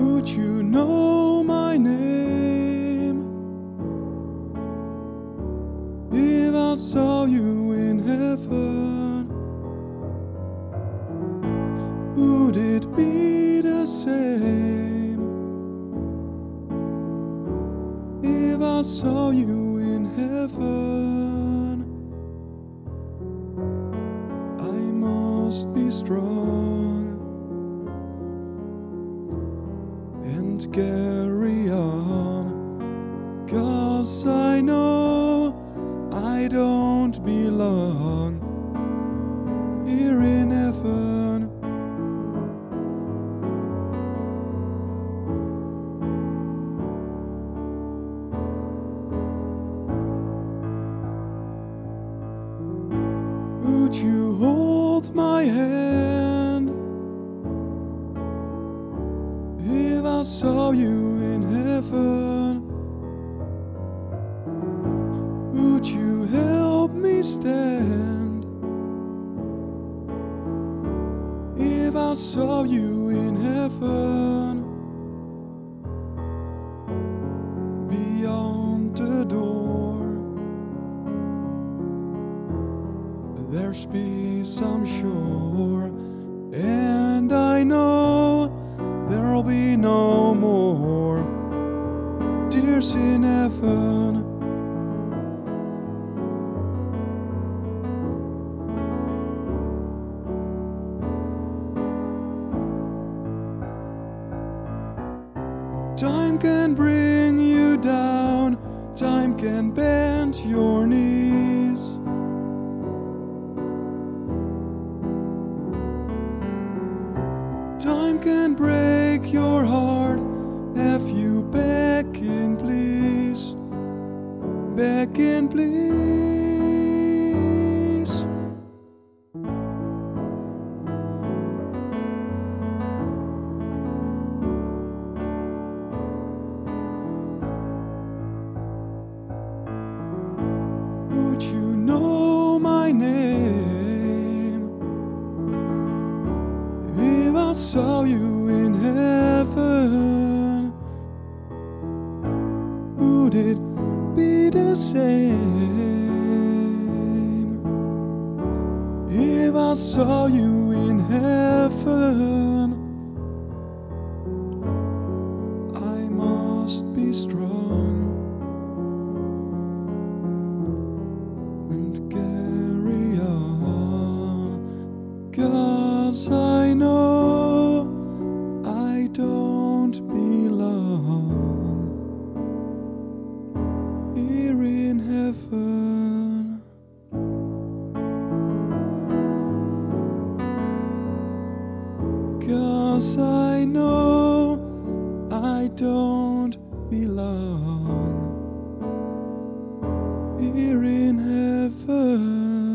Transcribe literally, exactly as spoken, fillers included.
Would you know my name if I saw you in heaven? Would it be the same if I saw you in heaven? I must be strong and carry on, 'cause I know I don't belong here in heaven. Would you hold my hand if I saw you in heaven? Would you help me stand if I saw you in heaven? Beyond the door there's peace, I'm sure, and I know there'll be no more tears in heaven. Time can bring you down, time can bend your knees. Time can break your heart, have you begging please, begging please. Would you know my name if I saw you in heaven? Would it be the same if I saw you in heaven? I must be strong and carry on, 'cause I know I don't belong here in heaven. 'Cause I know I don't belong here in heaven.